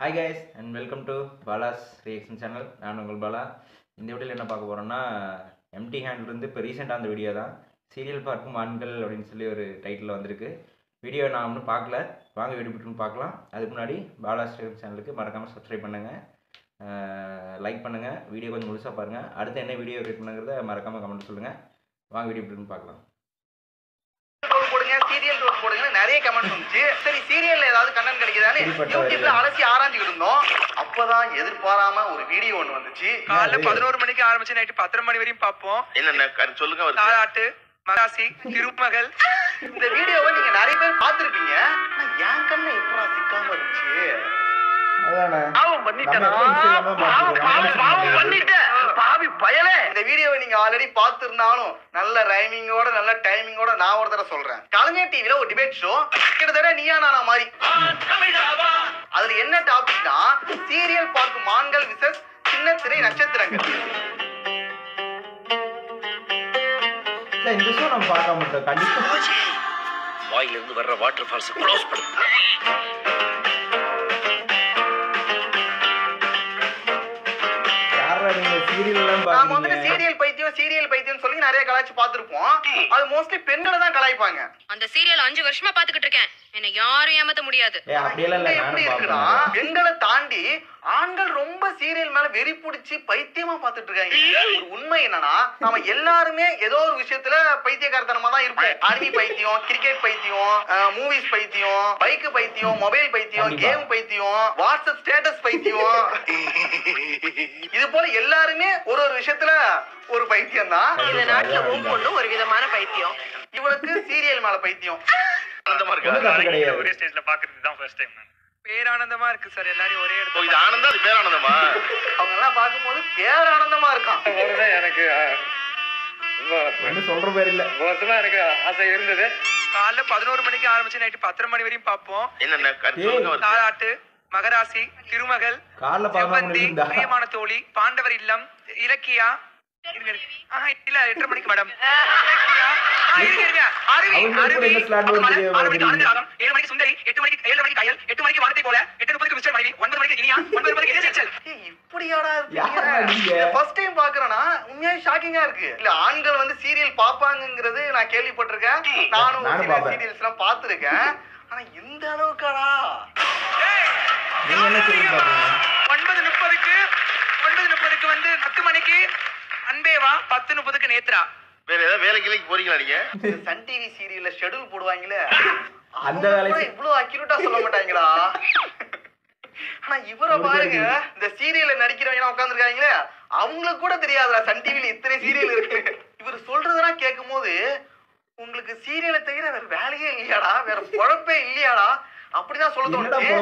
Hi guys and welcome to Bala's reaction channel. நான் உங்கள் பாலா. இந்த வீடியோவில் என்ன பார்க்க போகிறோன்னா, எம்டி ஹேண்ட்லேருந்து இப்போ ரீசெண்டாக அந்த வீடியோ தான், சீரியல் பார்க்கும் ஆண்கள் அப்படின்னு சொல்லி ஒரு டைட்டில் வந்திருக்கு. வீடியோ நான் ஒன்றும் பார்க்கல, வாங்க வீடியோ போட்டு பார்க்கலாம். அதுக்கு முன்னாடி பாலாஸ் ரியாக்ஷன் சேனலுக்கு மறக்காமல் சப்ஸ்கிரைப் பண்ணுங்கள், லைக் பண்ணுங்கள், வீடியோ கொஞ்சம் முழுசாக பாருங்கள். அடுத்து என்ன வீடியோ கிரியேட் பண்ணுங்கிறத மறக்காமல் கமெண்ட் சொல்லுங்கள். வாங்க வீடியோ போட்டு பார்க்கலாம். சீரியல் ரோல் போடுங்க நிறைய கமெண்ட் வந்துச்சு. சரி சீரியல்ல ஏதாவது கண்டென்ட் கிடைக்குதான்னு யூடியூப்ல அலசி ஆராய்ஞ்சிட்டு இருந்தோம். அப்பதான் எதிர்பாராம ஒரு வீடியோ ஒண்ணு வந்துச்சு. காலைல 11 மணிக்கு ஆரம்பிச்சு நைட்டு 10 மணி வரையும் பார்ப்போம். என்னென்ன சொல்லுங்க. தாலாட்டு, மராசி, திருமகள். இந்த வீடியோவை நீங்க நிறைய பேர் பார்த்திருப்பீங்க. என் கண்ணு எப்படா சிக்காம இருந்துச்சு. இந்த வீடியோவை நீங்க ஆல்ரெடி பார்த்திருந்தாலும் நல்ல ரைமிங்கோட நல்ல டைமிங்கோட நான் ஒரு தடவை சொல்றேன். கலைஞர் டிவில ஒரு டிபேட் ஷோ, கிட்டத்தட்ட நீயா நானா மாதிரி. அதுல என்ன டாபிக்னா, சீரியல் பார்க்கும் ஆண்கள் விசஸ் சின்ன திரை நட்சத்திரங்கள். இந்த ஷோ நம்ம பார்க்க மாட்டோம். கண்டிப்பா வாயிலிருந்து வர்ற வாட்டர் ஃபால்ஸ் க்ளோஸ் பண்ணு. நாம வந்து சீரியல் பைத்தியம் சொல்லி நிறைய கலாய்ச்சி பார்த்திருப்போம். அது மோஸ்ட்லி பெண்களை தான் கலாய்ப்பாங்க. அந்த சீரியல் 5 வருஷமா பாத்துக்கிட்டு இருக்கேன், என்ன யாரும் ஏமாத்த முடியாது. எப்படி இருக்குன்னா, பெண்களை தாண்டி ஆண்கள் ரொம்ப சீரியல் மேல வெறி பிடிச்சி பைத்தியமா பாத்துட்டு இருக்காங்க. ஒரு உண்மை என்னன்னா, நாம எல்லாருமே ஏதோ ஒரு விஷயத்துல பைத்தியக்காரத்தனமா தான் இருப்போம். அருவி பைத்தியம், கிரிக்கெட் பைத்தியம், மூவிஸ் பைத்தியம், பைக் பைத்தியம், மொபைல் பைத்தியம், கேம் பைத்தியம், வாட்ஸ்அப் ஸ்டேட்டஸ் பைத்தியம். இது போல எல்லாருமே ஒரு விஷயத்துல ஒரு பைத்தியம் தான். இந்த நாட்டுல ஒவ்வொன்று ஒரு விதமான பைத்தியம். இவளுக்கு சீரியல் மேல பைத்தியம். ஒரே ஸ்டேஜ்ல பாக்குறது தான் ஃபர்ஸ்ட் டைம். பேரானந்தமா இருக்கு சார், எல்லாரும் ஒரே இடத்துல. இது ஆனந்தம், அது பேரானந்தமா? அவங்க எல்லாம் பார்க்கும்போது பேரானந்தமா இருக்கான். எனக்கு சொல்ற பேர் இல்ல, எனக்கு ஆசை இருந்தது. காலைல 11 மணிக்கு ஆரம்பிச்சு நைட்டு 10 மணி வரையும் பார்ப்போம். என்னென்ன சொல்லுங்க. தாலாட்டு, மகராசி, திருமகள், செவ்வந்தி, பிரியமான தோழி, பாண்டவர் இல்லம், இலக்கியா. இல்ல 8:30 மணிக்கு மேடம். இலக்கியா, இருங்க. அருவி, 7 மணிக்கு சுந்தரி, 7 மணிக்கு கயல், 8 மணிக்கு வானத்தை போல, 8:30க்கு மிஸ்டர் மனைவி, 9 மணிக்கு இனியா, 9 மணிக்கு இனிச்சல். இப்படியாடா இருக்கீங்க? ஃபர்ஸ்ட் டைம் பாக்குறேனா, உண்மையாவே ஷாக்கிங்கா இருக்கு. இல்ல ஆண்கள் வந்து சீரியல் பாப்பாங்கங்கிறது நான் கேள்விப்பட்டிருக்கேன். நானும் சீரியல்ஸ் எல்லாம் பாத்துருக்கேன். ஆனா இந்த அளவுக்காடா? 9:30க்கு வந்து 10 மணிக்கு அன்பேவா, 10:30க்கு நேத்ரா. வேற ஏதாவது வேலைக்கு போறீங்களா நீங்க? சன் டிவி சீரியல்ல ஷெட்யூல் போடுவாங்களே, அந்த வேலையை இவ்வளவு அக்யூரேட்டா சொல்ல மாட்டாங்கடா. ஆனா இவரை பாருங்க, இந்த சீரியல்ல நடிக்கிறவங்க உட்கார்ந்துருக்காங்களே, அவங்களுக்கு கூட தெரியாதுடா சன் டிவில இத்தனை சீரியல் இருக்கு. இவர் சொல்றதெல்லாம் கேட்கும் போது உங்களுக்கு சீரியலை தவிர வேற வேலையே இல்லையாடா, வேற பொழப்பே இல்லையாடா அப்படிதான் சொல்ல தோணுச்சு.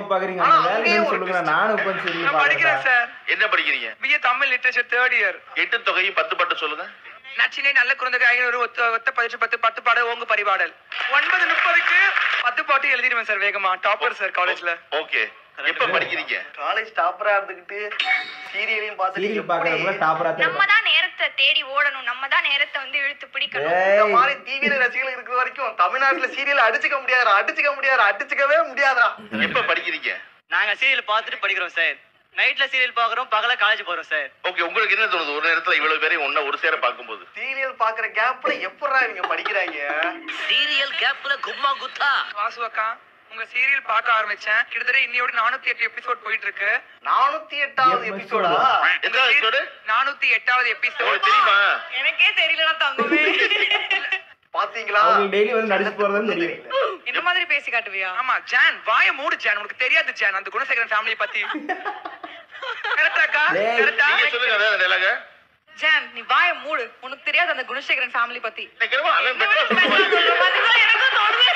நான் படிக்கிறேன் சார். என்ன படிக்கிறீங்க? BA Tamil literature 3rd year. 8 தொகையும் 10 பாட்டு சொல்லுங்க. நச்சினை நல்ல குழந்தைக்கு 500 ஒத்த 10 பாட ஓங்கு பரிபாடல். 9:30க்கு 10 பாட்டு எழுதிடுவேன் சார் வேகமா. டாப்பர் சார் காலேஜ்ல. ஓகே. எப்ப படிக்கிறீங்க? காலேஜ் டாப்பரா இருந்துகிட்டு சீரியலையும் பார்த்துட்டு நம்ம தான் நேரத்தை தேடி ஓடணும், நம்ம தான் நேரத்தை வந்து இழுத்து பிடிக்கணும். இந்த மாதிரி தீவிர ரசிகர்கள் இருக்கிற வரைக்கும் தமிழ்நாட்டுல சீரியல் அடிச்சுக்கவே முடியாதா. எப்ப படிக்கிறீங்க? நாங்க சீரியல் பார்த்துட்டு படிக்கிறோம் சார். நைட்ல சீரியல் பாக்குறோம், பகல காலேஜ் போறோம் சார். ஓகே. உங்களுக்கு என்ன தோணுது ஒரு நேரத்துல இவ்வளவு பேரை ஒண்ணா ஒரு சேர பாக்கும்போது? சீரியல் பாக்குற கேப்ல எப்படா இவங்க படிக்கிறாங்க? சீரியல் கேப்ல கும்மா குத்தா. வாசு அக்கா, உங்க சீரியல் பார்க்க ஆரம்பிச்சேன். கிட்டத்தட்ட இன்னையோட 408 எபிசோட் போயிட்டு இருக்கு. 408வது எபிசோடா? எத்தனை எபிசோடு? 408வது எபிசோட். தெரியுமா? எனக்கே தெரியலடா தங்கமே. பாத்தீங்களா? டெய்லி வந்து நடிச்சு போறதுன்னு தெரியும். இந்த மாதிரி பேசி காட்டுவியா? ஆமா ஜான், வாயை மூடு ஜான். உனக்கு தெரியாது ஜான் அந்த குணசேகரன் ஃபேமிலி பத்தி. கரெக்டாக்கா? கரெக்டா? நீங்க சொல்லுங்க அந்த டயலாக. ஜான், நீ வாயை மூடு. உனக்கு தெரியாது அந்த குணசேகரன் ஃபேமிலி பத்தி. கேக்குறமா? அவன் பெட்டரா சொல்லுவான். எனக்கு தோணுது.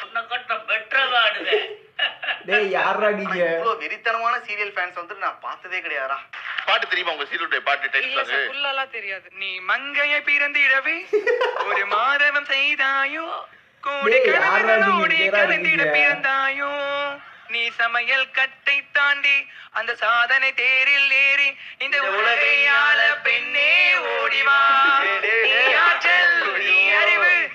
டேய் யாரா நீங்க? இவ்வளவு வெறித்தனமான சீரியல் ஃபேன்ஸ் வந்து நான் பார்த்ததே கிடையாதுடா. பாட்டு தெரியுமா உங்க சீரியலுடைய பாட்டு டைட்டில் அது? ஃபுல்லா தெரியாது. நீ மங்கையை பிறந்திடவே ஒரு மாதவம் செய்தாயோ, கோடி கனவுகளோடி கலந்திட பிறந்தாயோ, நீ சமையல் கட்டை தாண்டி அந்த சாதனை தேரில் ஏறி இந்த உலகையாள பெண்ணே ஓடிவா. நீ ஆற்றல், நீ அறிவு, நீ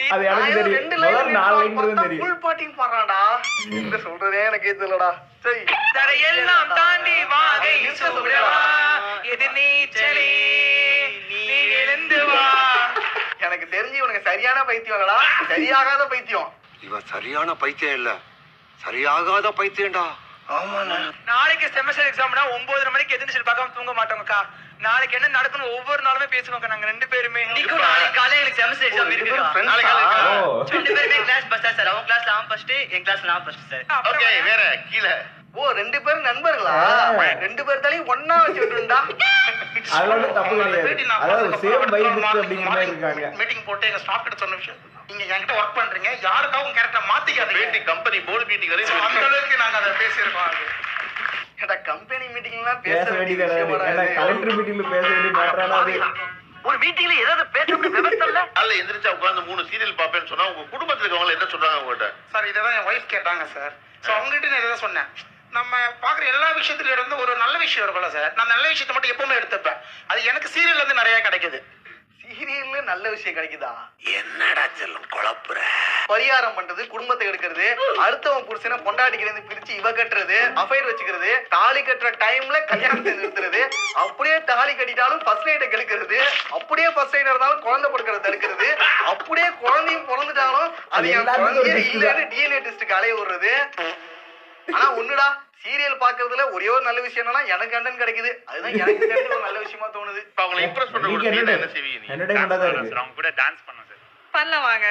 அது எனக்கு தெரியும். முதல் 4 லைன் தான் தெரியும். ஃபுல் பாட்டிங் பாடுறான்டா. என்ன சொல்றதே எனக்கே தெரியலடா. சரி. தரையெல்லாம் தாண்டி வாகை சூடவா எது நீச்சலே நீ எழுந்து வா. எனக்கு தெரிஞ்சு இவனுக்கு சரியான பைத்தியம் இல்லடா, சரியாகாத பைத்தியம். இவன் சரியான பைத்தியம் இல்ல, சரியாகாத பைத்தியம்டா. நாளைக்கு செமஸ்டர் எக்ஸாம்னா 9:30 மணிக்கு எதிர்த்து பார்க்காம தூங்க மாட்டோங்கக்கா. நாளைக்கு என்ன நடக்கணும் ஒவ்வொரு நாளுமே பேசுவோங்க நாங்க 2 பேருமே. இன்னைக்கு நாளைக்கு காலையில எனக்கு செமஸ்டர் எக்ஸாம் இருக்குக்கா. நாளைக்கு காலையில ஓ 2 பேருமே கிளாஸ் ஃபர்ஸ்டா சார். அவங்க கிளாஸ்ல அவன் ஃபர்ஸ்ட், என் கிளாஸ்ல நான் ஃபர்ஸ்ட் சார். ஓகே வேற கீழ ஓ 2 பேரும் நண்பர்களா? 2 பேர் தலையும் ஒண்ணா வச்சு விட்டுண்டா. அதோட தப்பு கிடையாது. அதாவது சேம் வைப் அப்படிங்கிற மாதிரி இருக்காங்க. மீட்டிங் போட்டு எங்க ஸ்டாஃப் கிட்ட சொன்ன விஷயம், நீங்க என்கிட்ட ஒர்க் பண்றீங்க, யாருக்காகவும் கேரக்டர் மாத்திக்காதீங்க. மீட்டிங் கம்பெனி போர்டு மீட்டிங் வரை அந்த அளவுக்கு நாங்க அதை பேசியிருக்கோம். ஏடா கம்பெனி மீட்டிங்லாம் பேச வேண்டியது ஏன்னா கலெக்டர் மீட்டிங்ல பேச வேண்டிய மேட்டரான அது. ஒரு மீட்டிங்ல ஏதாவது பேசணும்னு விவசாயம் இல்ல. காலைல எந்திரிச்சா உட்கார்ந்து 3 சீரியல் பாப்பேன்னு சொன்னா உங்க குடும்பத்துல இருக்கவங்க என்ன சொல்றாங்க உங்ககிட்ட? சார் இததான் என் ஒய்ஃப் கேட்டாங்க சார். ஸோ அவங்ககிட்ட நான் இதை சொன்னேன், நம்ம பார்க்குற எல்லா விஷயத்துல இருந்து ஒரு நல்ல விஷயம் இருக்கும்ல சார், நான் நல்ல விஷயத்தை மட்டும் எப்பவுமே எடுத்துப்பேன். அது எனக்கு சீரியல்ல இருந்து நிறைய கிடைக்குது. சீரியல்ல நல்ல விஷயம் கிடைக்குதா? என்னடா செல்லம் குழப்புற? பரிகாரம் பண்றது, குடும்பத்தை எடுக்கிறது, அடுத்தவன் புருஷனை பொண்டாட்டிக்கிற பிரிச்சு இவ கட்டுறது, அஃபைர் வச்சுக்கிறது, தாலி கட்டுற டைம்ல கல்யாணத்தை நிறுத்துறது, அப்படியே தாலி கட்டிட்டாலும் ஃபர்ஸ்ட் நைட்டை கெடுக்கிறது, அப்படியே ஃபர்ஸ்ட் நைட் இருந்தாலும் குழந்தை பிறக்கிறத தடுக்கிறது, அப்படியே குழந்தையும் பிறந்துட்டாலும் அது என் குழந்தையே இல்லைன்னு டிஎன்ஏ டெஸ்ட்டுக்கு அலைய விடுறது. ஆனா ஒண்ணுடா, சீரியல் பாக்குறதுல ஒரே ஒரு நல்ல விஷயம் என்னன்னா எனக்கு கண்டன் கிடைக்குது. அதுதான் எனக்கு தெரிஞ்ச ஒரு நல்ல விஷயமா தோணுது. இப்ப அவங்களை இம்ப்ரெஸ் பண்ற ஒரு சீன் என்ன செய்வீங்க நீங்க? என்டர்டைன்மெண்டா தான் இருக்கு. அவங்க கூட டான்ஸ் பண்ணோம் சார். பண்ணலாம் வாங்க.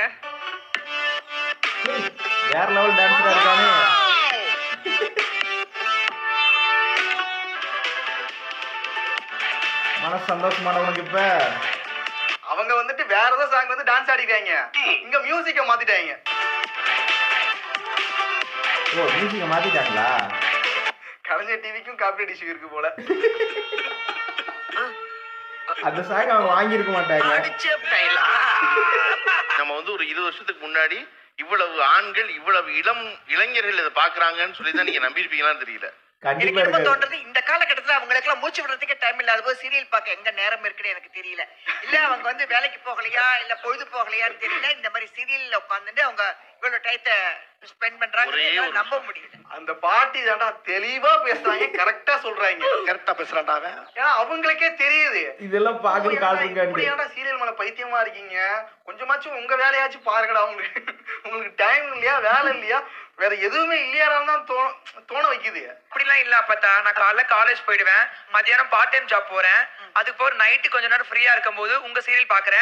வேற லெவல் டான்ஸரா இருக்கானே. மனசு சந்தோஷமானவனுக்கு இப்ப அவங்க வந்துட்டு வேற ஏதாவது சாங் வந்து டான்ஸ் ஆடிட்டாங்க, இங்க மியூசிக்க மாத்திட்டாங்க. ஓ மியூசிக்க மாத்திட்டாங்களா? கலைஞர் டிவிக்கும் காப்பிரைட் இஷ்யூ இருக்கு போல. அந்த சாங் அவங்க வாங்கியிருக்க மாட்டாங்க. நம்ம வந்து ஒரு 20 வருஷத்துக்கு முன்னாடி இவ்வளவு ஆண்கள் இவ்வளவு இளைஞர்கள் இதை பாக்குறாங்கன்னு சொல்லி தான் நீங்க நம்பியிருப்பீங்களான்னு தெரியல. கண்டிப்பா எனக்கு இருக்கு. தோன்றது இந்த காலகட்டத்துல அவங்களுக்கு எல்லாம் மூச்சு விடுறதுக்கு டைம் இல்லாத போது சீரியல் பார்க்க எங்க நேரம் இருக்குன்னு எனக்கு தெரியல. இல்ல அவங்க வந்து வேலைக்கு போகலையா இல்ல பொழுது போகலையான்னு தெரியல. இந்த மாதிரி சீரியல்ல உட்காந்துட்டு அவங்க இவ்வளவு டயத்தை ஸ்பெண்ட் பண்றாங்க, நம்ப முடியல. அந்த பாட்டி தாண்டா தெளிவா பேசுறாங்க, கரெக்டா சொல்றாங்க. கரெக்டா பேசுறான்டா அவன். ஏன்னா அவங்களுக்கே தெரியுது இதெல்லாம் பாக்குறது கால் இருக்காண்டு. இப்படியாடா சீரியல் மேல பைத்தியமா இருக்கீங்க, கொஞ்சமாச்சும் உங்க வேலையாச்சும் பாருங்கடா. உங்களுக்கு டைம் இல்லையா, வேலை இல்லையா, வேற எதுவுமே இல்லையாடான்னு தான் தோண வைக்குது. அப்படிலாம் இல்ல அப்பத்தா. நான் காலைல காலேஜ் போயிடுவேன், மத்தியானம் பார்ட் டைம் ஜாப் போறேன், அதுக்கு போற நைட்டு கொஞ்ச நேரம் ஃப்ரீயா இருக்கும் போது உங்க சீரியல் பாக்குறேன்.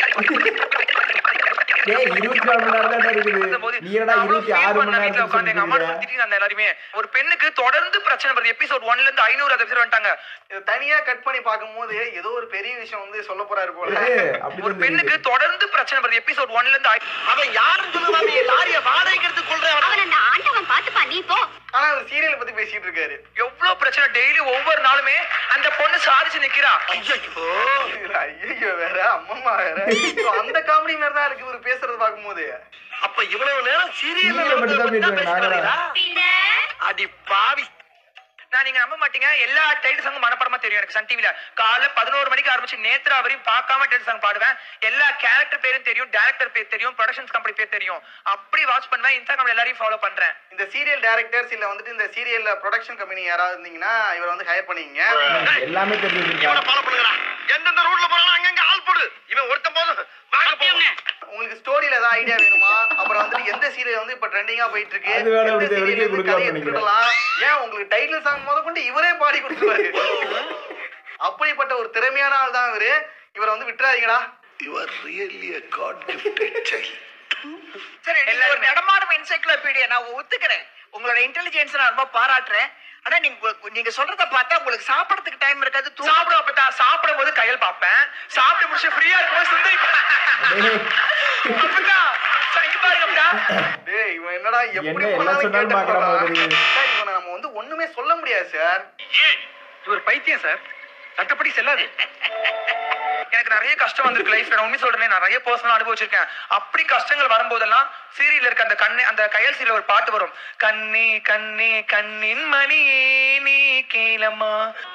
டேய் 24 மணி நேரம் தான் இருக்குது. நீ என்னடா 26 மணி நேரம் உட்கார்ந்து எங்க அம்மா சுத்திட்டு அந்த எல்லாருமே ஒரு பெண்ணுக்கு தொடர்ந்து பிரச்சனை வருது. எபிசோட் 1ல இருந்து 500 எபிசோட் வந்துட்டாங்க. இது தனியா கட் பண்ணி பாக்கும்போது ஏதோ ஒரு பெரிய விஷயம் வந்து சொல்ல போறாரு போல. ஒரு பெண்ணுக்கு தொடர்ந்து பிரச்சனை வருது. எபிசோட் 1ல இருந்து அவன் யாருன்னு சொல்லுவாங்க, லாரிய வாடகைக்கு எடுத்து கொள்றேன். அவன் அந்த ஆண்டவன் பாத்துப்பா, நீ போ. ஆனா அவர் சீரியலை பத்தி பேசிட்டு இருக்காரு. எவ்வளவு பிரச்சனை டெய்லி ஒவ்வொரு நாளுமே அந்த பொண்ணு சாதிச்சு நிக்கிறா. ஐயோ வேற அம்மம்மா வேற. அந்த காமெடி மாதிரி தான் இருக்கு இவர் பேசுறது பாக்கும்போது. அப்ப இவ்வளவு நேரம் சீரியல்ல மட்டும் தான் பேசுறாங்க. அடி பாவி. நான் நீங்க நம்ப மாட்டீங்க, எல்லா டைட்டில் சாங்கும் மனப்படமா தெரியும் எனக்கு. சன் டிவில காலைல 11 மணிக்கு ஆரம்பிச்சு நேத்ரா வரையும் பார்க்காம டைட்டில் சாங் பாடுவேன். எல்லா கேரக்டர் பேரும் தெரியும், டைரக்டர் பேர் தெரியும், ப்ரொடக்ஷன்ஸ் கம்பெனி பேர் தெரியும். அப்படி வாட்ச் பண்ணுவேன். இன்ஸ்டாகிராம்ல எல்லாரையும் ஃபாலோ பண்றேன். இந்த சீரியல் டைரக்டர்ஸ் இல்ல வந்துட்டு இந்த சீரியல்ல ப்ரொடக்ஷன் கம்பெனி யாராவது இருந்தீங்கன்னா இவரை வந்து ஹையர் பண்ணிக்கங்க. எல்லாமே தெரிஞ்சிருக்காங்க. இவனை ஃபாலோ பண்ணுங்கடா. எந்தெந்த ரூட்ல போறானோ அங்கங்க ஆள் போடு. இவன் ஒருத்தன் போதும். வாங்க போங்க. உங்களுக்கு ஸ்டோரியில ஏதாவது ஐடியா வேணுமா? அப்புறம் வந்துட்டு எந்த சீரியல் வந்து இப்ப ட்ரெண்டிங்கா போயிட்டு இருக்கு, அது வேற எந்த அப்படி serial வெளியே வந்து கொடுக்கலாம் கதையை நினைக்கிறேன். திருடலாம். ஏன் உங்களுக்கு டைட்டில் சாங் முத கொண்டு இவரே பாடி கொடுத்துருவாரு. அப்படிப்பட்ட ஒரு திறமையான ஆள் தான் இவரு. இவரை வந்து விட்டுறாதீங்கடா. You are really a God gifted child. சரி, நீங்க ஒரு நடமாடும் என்சைக்ளோபீடியா, நான் ஒத்துக்கிறேன். உங்களோட இன்டெலிஜென்ஸ் நான் ரொம்ப பாராட்டுறேன். ஆனா நீங்க சொல்றத பார்த்தா உங்களுக்கு சாப்பிடறதுக்கு டைம் இருக்காது. சாப்பிடும் அப்பதா சாப்பிடும் போது கையல் பார்ப்பேன், சாப்பிட்டு முடிச்சு ஃப்ரீயா இருக்கும்போது சுந்தரிப்பேன். அப்பதா இங்க பாருங்க அப்பதா. டேய் இவன் என்னடா எப்படி என்ன பண்ணாலும் சொன்னாலும் கேட்டு பார்க்கற போறான். மாதிரி. சார் இவனை நம்ம வந்து ஒண்ணுமே சொல்ல முடியாது சார். இவர் பைத்தியம் சார், சட்டப்படி செல்லாது. எனக்கு நிறைய கஷ்டம் வந்திருக்கு லைஃப்ல. நான் உண்மை சொல்றேன், நிறைய பர்சனலா அனுபவிச்சிருக்கேன். அப்படி கஷ்டங்கள் வரும்போதெல்லாம் சீரியல்ல இருக்க அந்த கண்ணே, அந்த கையல் சீரியல் ஒரு பாட்டு வரும். கண்ணே கண்ணே கண்ணின் மணியே நீ கேளம்மா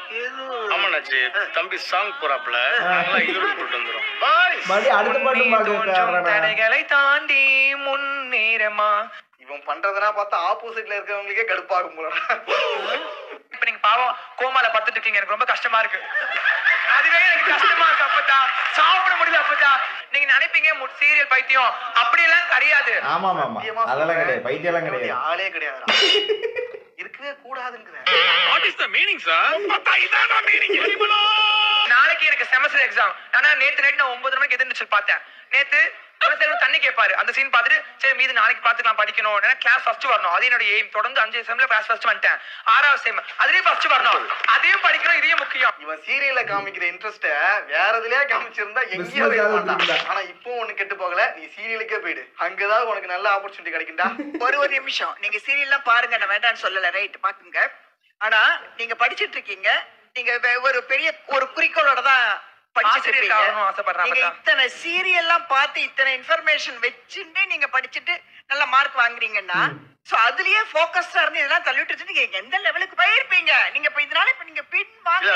ஆமாண்ணாச்சி தம்பி சாங் போறாப்ல நாங்களாம் ஈரோடு போட்டு வந்துடும் பாய். மறுபடியும் அடுத்த பாட்டு பார்க்க தடைகளை தாண்டி முன்னேறமா. இவன் பண்றதுனா பார்த்தா ஆப்போசிட்ல இருக்கிறவங்களுக்கே கடுப்பாகும் போல. இப்ப நீங்க பாவம் கோமால படுத்துட்டு இருக்கீங்க, எனக்கு ரொம்ப கஷ்டமா இருக்கு. அதுவே எனக்கு கஷ்டமா இருக்கு. அப்பதான் சாப்பிட முடியல. அப்பதான் நீங்க நினைப்பீங்க சீரியல் பைத்தியம், அப்படியெல்லாம் கிடையாது. ஆமா ஆமா அதெல்லாம் கிடையாது, பைத்தியம் எல்லாம் கிடையாது, ஆளே கிடையாது. இருக்கவே கூடாதுங்கிற. What is the meaning sir? பத்தா இதானா மீனிங்? நாளைக்கு எனக்கு செமஸ்டர் எக்ஸாம். ஆனா நேத்து நைட் நான் 9 மணிக்கு எதிர்த்து பார்த்தேன். நேத்து தண்ணி கேட்பாரு, அந்த சீன் பார்த்துட்டு சரி மீது நாளைக்கு பார்த்துக்கலாம் படிக்கணும். ஏன்னா கிளாஸ் ஃபர்ஸ்ட் வரணும், அது என்னோட எய்ம். தொடர்ந்து 5 செம்ல கிளாஸ் ஃபர்ஸ்ட் வந்துட்டேன். 6வது செம் அதுலயும் ஃபர்ஸ்ட் வரணும், அதையும் படிக்கணும், இதையும் முக்கியம். இவன் சீரியல்ல காமிக்கிற இன்ட்ரெஸ்ட வேற எதுலயே காமிச்சிருந்தா எங்கேயோ போய் மாட்டான். ஆனா இப்போ ஒண்ணு கெட்டு போகல, நீ சீரியலுக்கே போயிடு, அங்கதான் உனக்கு நல்ல ஆப்பர்ச்சுனிட்டி கிடைக்கும்டா. ஒரு நிமிஷம், நீங்க சீரியல்லாம் பாருங்க, நான் வேண்டாம்னு சொல்லல, ரைட் பாக்குங்க. ஆனா நீங்க படிச்சிட்டு இருக்கீங்க, நீங்க ஒரு பெரிய ஒரு குறிக்கோளோட தான் படிச்சிட்டு இருக்கீங்க. நீங்க இத்தனை சீரியல்லாம் பார்த்து இத்தனை இன்ஃபர்மேஷன் வச்சுட்டு நீங்க படிச்சுட்டு நல்ல மார்க் வாங்குறீங்கன்னா சோ அதுலயே ஃபோக்கஸ்டா இருந்து இதெல்லாம் தள்ளிட்டு வச்சு நீங்க எந்த லெவலுக்கு போயிருப்பீங்க. நீங்க இப்ப இதனால இப்ப நீங்க பின் வாங்க.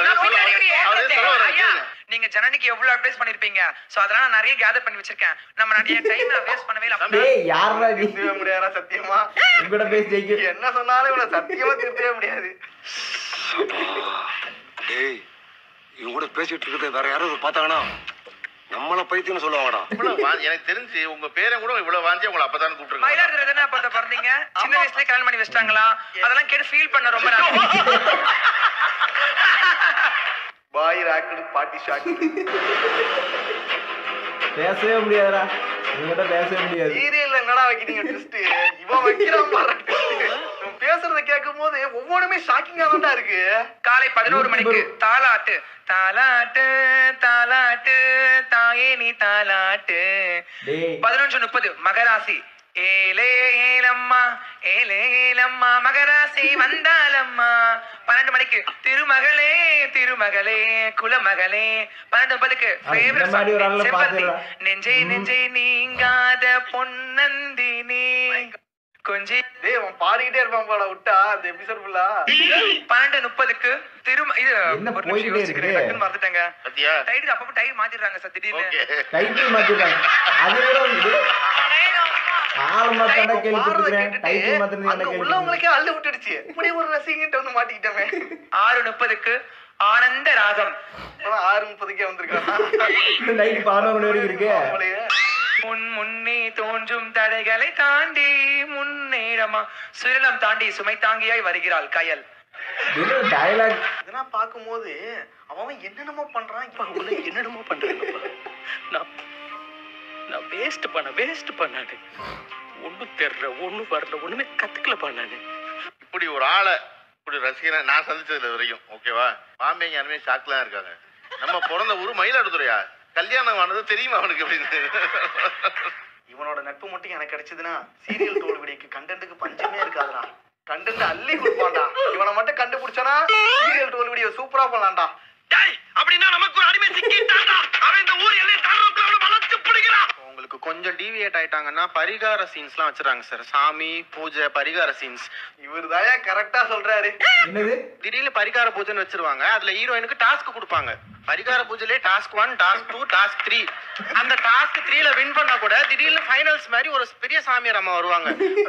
நீங்க ஜனனிக்கு எவ்வளவு அட்வைஸ் பண்ணிருப்பீங்க. சோ அதனால நான் நிறைய கேதர் பண்ணி வச்சிருக்கேன். நம்ம நிறைய டைம் வேஸ்ட் பண்ணவே இல்ல. டேய் யாரா நீ? திருத்தவே முடியாதா சத்தியமா? உங்கட பேசி ஜெயிக்க என்ன சொன்னாலும் இவனை சத்தியமா திருத்தவே முடியாது. டேய் இவங்க கூட பேசிட்டு இருக்கிறது வேற யாராவது பார்த்தாங்கன்னா நம்மள பைத்தியம்னு சொல்லுவாங்கடா. எனக்கு தெரிஞ்சு உங்க பேரை கூட இவ்வளவு வாஞ்சி உங்களை அப்பதான் கூப்பிட்டுருக்காங்க. மயிலாடுதுறை தானே அப்ப பிறந்தீங்க? சின்ன வயசுலயே கல்யாணம் பண்ணி வச்சிட்டாங்களா? அதெல்லாம் கேட்டு ஃபீல் பண்ண ரொம்ப பாய் ராக்கெட் பாட்டி ஷாட். பேசவே முடியாதுடா, இவங்கிட்ட பேசவே முடியாது. சீரியல்ல என்னடா வைக்கிறீங்க ட்விஸ்ட்? இவன் வைக்கிறான் பாரு ட்விஸ்ட். இவன் பேசுறத கேட்கும் போது ஒவ்வொன்றுமே ஷாக்கிங்கா தான் இருக்கு. காலை 11 மணிக்கு தாலாட்டு தாலாட்டு தாலாட்டு தாயே நீ தாலாட்டு. 11:30 மகராசி ஏலே ஏலம்மா ஏலே ஏலம்மா மகராசி வந்தாலம்மா. 12 மணிக்கு திருமகளே திருமகளே குலமகளே. 12:30க்கு செம்பருத்தி நெஞ்சை நெஞ்சை நீங்காத பொன்னந்தினி கொஞ்சி. டேய் அவன் பாடிக்கிட்டே இருப்பான் போல விட்டா அந்த எபிசோட் ஃபுல்லா. 12:30க்கு மறந்துட்டேங்க. டைட்டில் அப்பப்ப டைட்டில் மாத்திடுறாங்க சார் திடீர்னு. டைட்டில் மாத்திடுறாங்க. அது கூட வந்து ஆளமா தடை கேள்விப்பட்டிருக்கேன். டைட்டில் மாத்திடுறது என்ன கேள்வி? உள்ளவங்களுக்கே அள்ளு விட்டுடுச்சு. இப்படி ஒரு ரசிகன்ட்ட வந்து மாட்டிக்கிட்டமே. 6:30க்கு ஆனந்த ராகம். 6:30க்கே வந்திருக்கான். நைட் 11 மணி வரைக்கும் இருக்கு. முன்னே தோன்றும் தடைகளை தாண்டி முன்னேறமா. சுயலம் தாண்டி சுமை தாங்கியாய் வருகிறாள் கயல். டயலாக் இதெல்லாம் பார்க்கும்போது அவன் என்னென்னமோ பண்றான். இப்ப உள்ள என்னென்னமோ பண்றான். நான் வேஸ்ட் பண்ணானே. ஒன்றும் தெரியல, ஒன்றும் வரல, ஒண்ணுமே கத்துக்கல பண்ணானே. இப்படி ஒரு ஆளை இப்படி ரசிகனை நான் சந்திச்சதுல வரைக்கும் ஓகேவா? பாம்பே யாருமே ஷாக்லாம் இருக்காங்க. நம்ம பிறந்த ஊர் மயிலாடுதுறையா? கல்யாணம் ஆனது தெரியுமா அவனுக்கு அப்படின்னு. இவனோட நட்பு மட்டும் எனக்கு கிடைச்சதுன்னா சீரியல் தோல்விக்கு கண்டென்ட்டுக்கு பஞ்சமே இருக்காதுடா. கண்டென்ட் அள்ளி கொடுப்பான்டா. இவனை மட்டும் கண்டுபிடிச்சானா சீரியல் தோல்விடியோ சூப்பரா பண்ணலாம்டா. அப்படின்னா நமக்கு ஒரு அடிமை சிக்கிட்டான்டா. அவன் இந்த ஊர் எல்லையை தாண்டறதுக்கு அவனை வளைச்சு பிடிக்கிறான். உங்களுக்கு கொஞ்சம் டீவியேட் ஆயிட்டாங்கன்னா பரிகார சீன்ஸ்லாம் வச்சிருக்காங்க சார். சாமி பூஜை பரிகார சீன்ஸ். இவர்தாயா கரெக்டா சொல்றாரு. என்னது திடீர்னு பரிகார பூஜைன்னு வச்சிருவாங்க. அதுல ஹீரோயினுக்கு டாஸ்க் கொடுப்பாங்க. பரிகார பூஜையிலே டாஸ்க் 1, டாஸ்க் 2, டாஸ்க் 3. அந்த டாஸ்க் 3ல வின் பண்ணா கூட திடீர்னு ஃபைனல்ஸ் மாதிரி ஒரு பெரிய சாமியார் அம்மா வருவாங்க.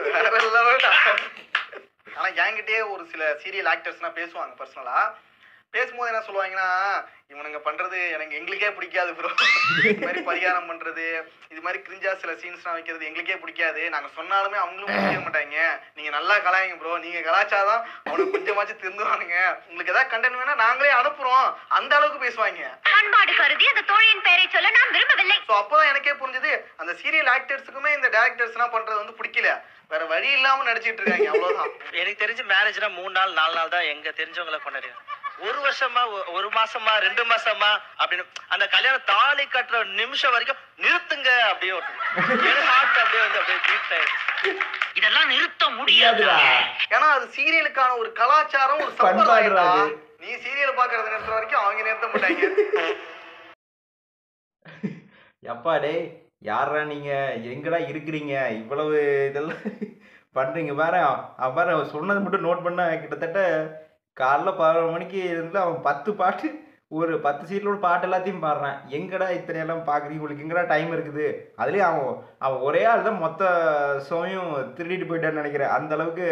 ஆனா என்கிட்டயே ஒரு சில சீரியல் ஆக்டர்ஸ்லாம் பேசுவாங்க பர்சனலா. பேசும்போது என்ன சொல்லுவாங்கன்னா, இவனுங்க பண்றது எங்களுக்கே பிடிக்காது ப்ரோ. இது மாதிரி பரிகாரம் பண்றது, இது மாதிரி கிரிஞ்சா சில சீன்ஸ்லாம் வைக்கிறது எங்களுக்கே பிடிக்காது. நாங்க சொன்னாலுமே அவங்களும் பிடிக்க மாட்டாங்க. நீங்க நல்லா கலாய்ங்க ப்ரோ, நீங்க கலாச்சாதான் அவனுக்கு கொஞ்சமாச்சும் திருந்துவானுங்க. உங்களுக்கு ஏதாவது கண்டென்ட் வேணா நாங்களே அனுப்புறோம், அந்த அளவுக்கு பேசுவாங்க. பண்பாடு கருதி அந்த தோழியின் பெயரை சொல்ல நான் விரும்பவில்லை. ஸோ அப்போதான் எனக்கே புரிஞ்சது, அந்த சீரியல் ஆக்டர்ஸுக்குமே இந்த டேரக்டர்ஸ்லாம் பண்றது வந்து பிடிக்கல. வேற வழி இல்லாம நடிச்சிட்டு இருக்காங்க, அவ்வளவுதான். எனக்கு தெரிஞ்சு மேரேஜ்னா 3 நாள் 4 நாள் தான் எங்க தெரிஞ்சவங்களை கொண்டாடுறேன். 1 வருஷமா 1 மாசமா 2 மாசமா அப்படின்னு அந்த கல்யாணம் தாலி கட்டுற நிமிஷம் வரைக்கும் நிறுத்துங்க அப்படியே அப்படியே வந்து அப்படியே பீட் ஆயிடுச்சு. இதெல்லாம் நிறுத்த முடியாது. ஏன்னா அது சீரியலுக்கான ஒரு கலாச்சாரம், ஒரு சம்பிரதாயம். நீ சீரியல் பாக்குறது நிறுத்துற வரைக்கும் அவங்க நிறுத்த மாட்டாங்க. எப்பா டேய் யாரா நீங்க எங்கடா இருக்கிறீங்க? இவ்வளவு இதெல்லாம் பண்றீங்க பாரு. பாரு சொன்னது மட்டும் நோட் பண்ணா கிட்டத்தட்ட காலைல 11 மணிக்கு இருந்து அவன் 10 பாட்டு ஒரு 10 சீரியலோட பாட்டு எல்லாத்தையும் பாடுறான். எங்கடா இத்தனை எல்லாம் பார்க்குறீங்க, உங்களுக்கு எங்கடா டைம் இருக்குது? அதுலேயும் அவன் ஒரே ஆள் தான் மொத்த ஷோவையும் திருடிட்டு போயிட்டான்னு நினைக்கிறேன். அந்த அளவுக்கு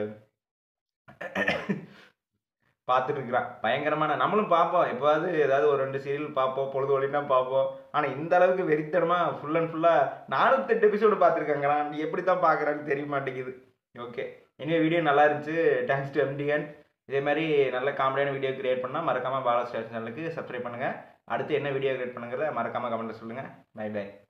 பார்த்துட்டு இருக்கிறான். பயங்கரமான நம்மளும் பார்ப்போம், எப்போவாது ஏதாவது ஒரு 2 சீரியல் பார்ப்போம், பொழுது ஒளினா பார்ப்போம். ஆனால் இந்த அளவுக்கு வெறித்தனமாக ஃபுல் அண்ட் ஃபுல்லாக 408 எபிசோடு பார்த்துருக்காங்கண்ணா. நீ எப்படி தான் பார்க்குறான்னு தெரிய மாட்டேங்குது. ஓகே, இனிமேல் வீடியோ நல்லா இருந்துச்சு. Thanks to MTN. இதே மாதிரி நல்ல காமெடியான வீடியோ கிரியேட் பண்ணால் மறக்காமல் பாலா ஸ்டேஷன் சேனலுக்கு சப்ஸ்கிரைப் பண்ணுங்கள். அடுத்து என்ன வீடியோ கிரியேட் பண்ணுங்கிறத மறக்காமல் கமெண்ட்டில் சொல்லுங்கள். Bye by.